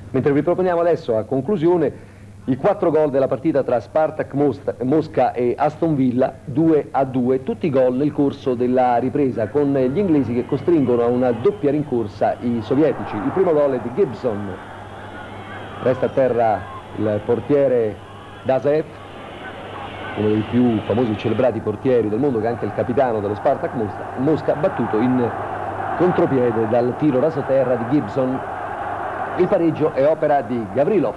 Mentre vi proponiamo adesso, a conclusione, i 4 gol della partita tra Spartak Mosca e Aston Villa, 2-2, tutti gol nel corso della ripresa, con gli inglesi che costringono a una doppia rincorsa i sovietici. Il primo gol è di Gibson, resta a terra il portiere Dazaev, uno dei più famosi e celebrati portieri del mondo, che è anche il capitano dello Spartak Mosca, battuto in contropiede dal tiro rasoterra di Gibson. Il pareggio è opera di Gavrilov.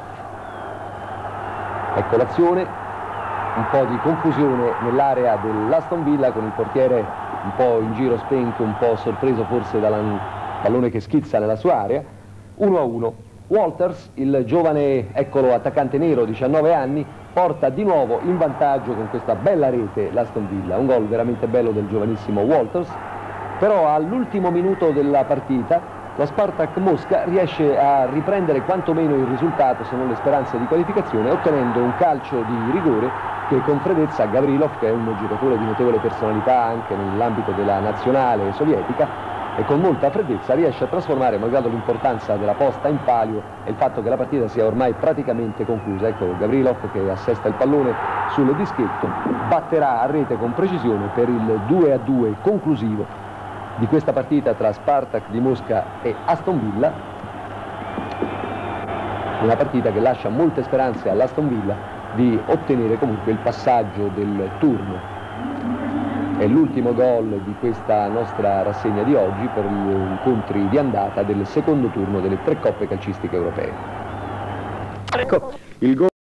Ecco l'azione, un po' di confusione nell'area dell'Aston Villa, con il portiere un po' in giro spento, un po' sorpreso forse dal pallone che schizza nella sua area. 1-1. Walters, il giovane, eccolo, attaccante nero, 19 anni, porta di nuovo in vantaggio con questa bella rete l'Aston Villa. Un gol veramente bello del giovanissimo Walters, però all'ultimo minuto della partita la Spartak Mosca riesce a riprendere quantomeno il risultato, se non le speranze di qualificazione, ottenendo un calcio di rigore che con freddezza Gavrilov, che è un giocatore di notevole personalità anche nell'ambito della nazionale sovietica, e con molta freddezza riesce a trasformare, malgrado l'importanza della posta in palio e il fatto che la partita sia ormai praticamente conclusa. Ecco Gavrilov che assesta il pallone sul dischetto, batterà a rete con precisione per il 2-2 conclusivo di questa partita tra Spartak di Mosca e Aston Villa, una partita che lascia molte speranze all'Aston Villa di ottenere comunque il passaggio del turno. È l'ultimo gol di questa nostra rassegna di oggi per gli incontri di andata del secondo turno delle 3 coppe calcistiche europee. Ecco, il gol